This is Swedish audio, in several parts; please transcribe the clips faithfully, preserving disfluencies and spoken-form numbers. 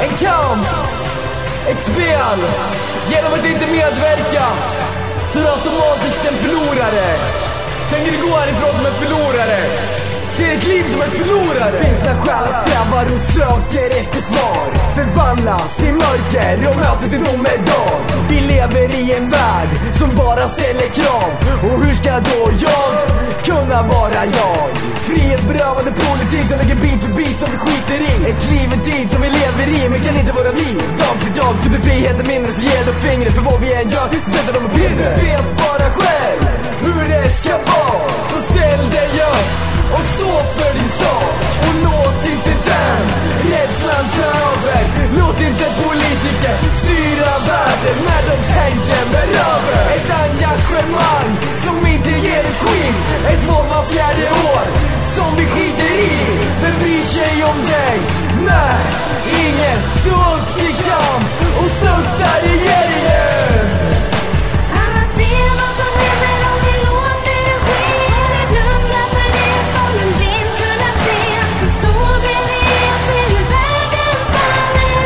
En kamp, ett spel. Genom att inte medverka så är det automatiskt en förlorare. Tänker du gå härifrån som en förlorare? Ser ett liv som en förlorare. Finns när själar strävar och söker efter svar. Förvandlas i mörker och möter sin domedag. Vi lever i en värld som bara ställer krav. Och hur ska då jag kunna vara jag? Frihetsberövande politik som lägger bit för bit som vi skiter i. Ett liv en tid som vi lever i men kan inte vara vi. Dag för dag så blir friheten mindre så ger de fingret. För vad vi än gör så sätter de på pinne. Du vet bara själv hur det ska vara. Så ställ dig upp och stå för din sak. Och låt inte den rädslan ta över. Låt inte politiker styra världen när de tänker med över. Ett engagemang som inte ger ett skit. Ett val var fjärde år som vi skiter i. Men bryr sig om dig? Nej, ingen. Så upp till kamp och stötta regeringen. Alla ser vad som händer om vi låter det ske. Vi blundar för det som en blind kunnat se. Vi står bredvid och ser hur världen faller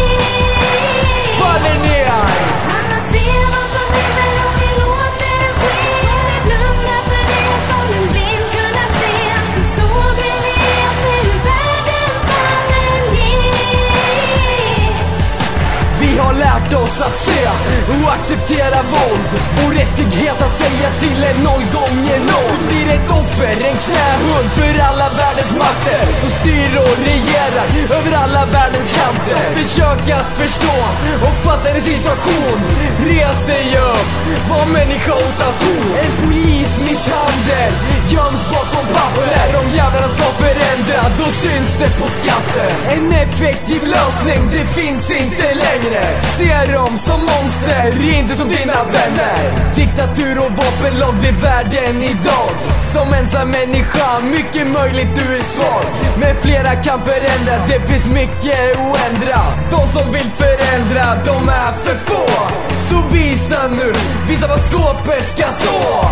ner. Faller ner. Alla ser vad som händer om vi låter det ske. Vi blundar för det som en blind kunnat se. Vi står bredvid och ser hur världen faller ner. Vi har lärt oss att se och acceptera våld. Vår rättighet att säga till en noll gånger noll. Du blir ett offer, en knähund för alla världens makter som styr och regerar över alla världens kanter. Försök att förstå och fatta en situation. Res dig upp, var människa utan ton. En polismisshandel göms bakom papper. Om jävlarna ska förändra, då syns det på skatten. En effektiv lösning, det finns inte längre. Ser dem som monster, inte som dina vänner. Diktatur och vapenlag blir världen idag. Som ensam människa, mycket möjligt du är svag. Men flera kan förändra, det finns mycket att ändra. De som vill förändra, de är för få. Så visa nu, visa vad skåpet ska stå.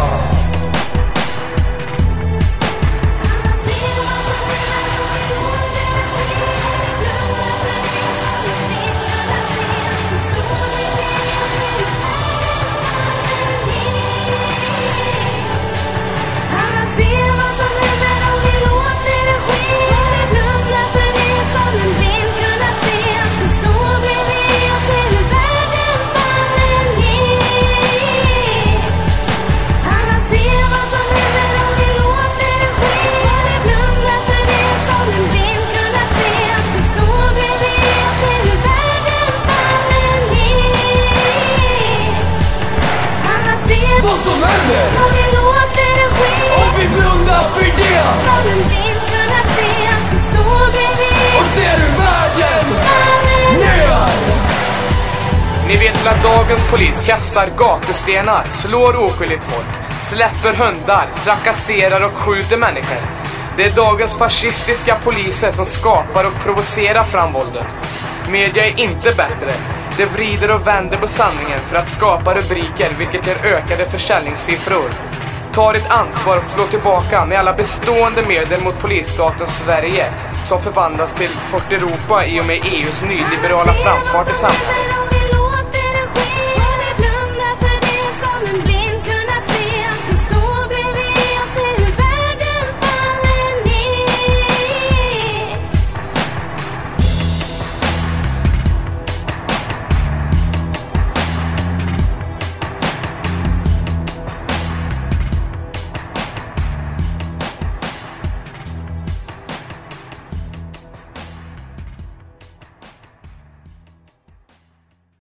Vad som händer om vi låter det ske. Om vi blundar för det Som en blind kunnat se. Vi står bredvid och ser hur världen faller ner. Ni vet väl att dagens polis kastar gatustenar, slår oskyldigt folk, släpper hundar, trakasserar och skjuter människor. Det är dagens fascistiska poliser som skapar och provocerar fram våldet. Media är inte bättre. Det vrider och vänder på sanningen för att skapa rubriker vilket ger ökade försäljningssiffror. Ta ditt ansvar och slå tillbaka med alla bestående medel mot polisstaten Sverige som förvandlas till Fort Europa i och med E U:s nyliberala framfart i samhället.